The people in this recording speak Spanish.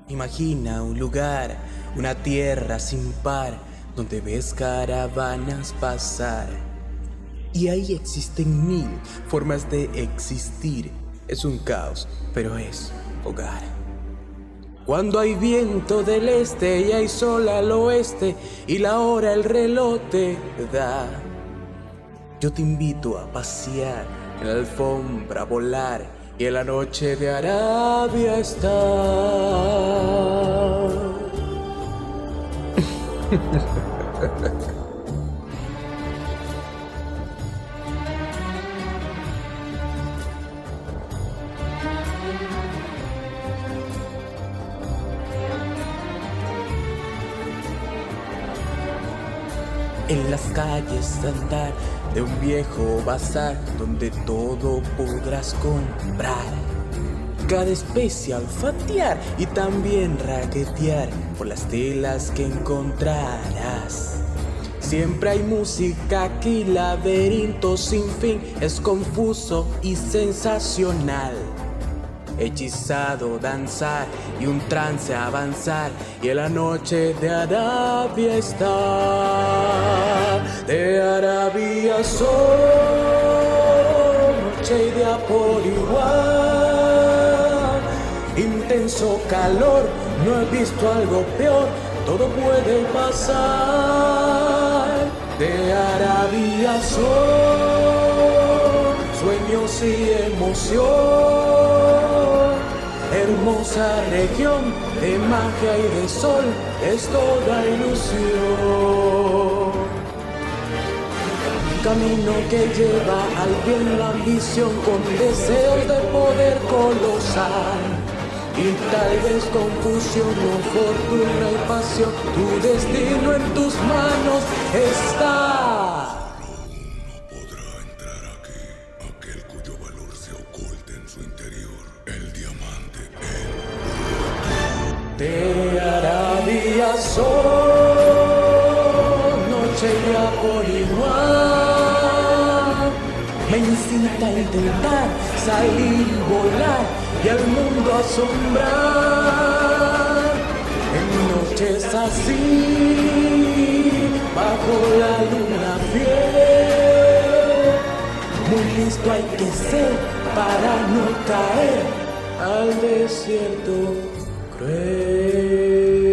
Imagina un lugar, una tierra sin par, donde ves caravanas pasar. Y ahí existen mil formas de existir. Es un caos, pero es hogar. Cuando hay viento del este y hay sol al oeste y la hora el reloj te da, yo te invito a pasear en la alfombra, a volar y en la noche de Arabia estar. En las calles andar de un viejo bazar donde todo podrás comprar. Cada especie olfatear y también raquetear por las telas que encontrarás. Siempre hay música aquí, laberinto sin fin, es confuso y sensacional. Hechizado danzar y un trance avanzar y en la noche de Arabia estar. De Arabia soy, noche y día por igual. Intenso calor, no he visto algo peor, todo puede pasar. De Arabia soy, sueños y emoción. Hermosa región de magia y de sol, es toda ilusión. Camino que lleva al bien la ambición con deseos de poder colosal. Y tal vez confusión o fortuna y pasión, tu destino en tus manos está. De Arabia soy, noche y día por igual. Me incita a intentar salir y volar y al mundo asombrar. En noches así, bajo la luna fiel, muy listo hay que ser para no caer al desierto cruel.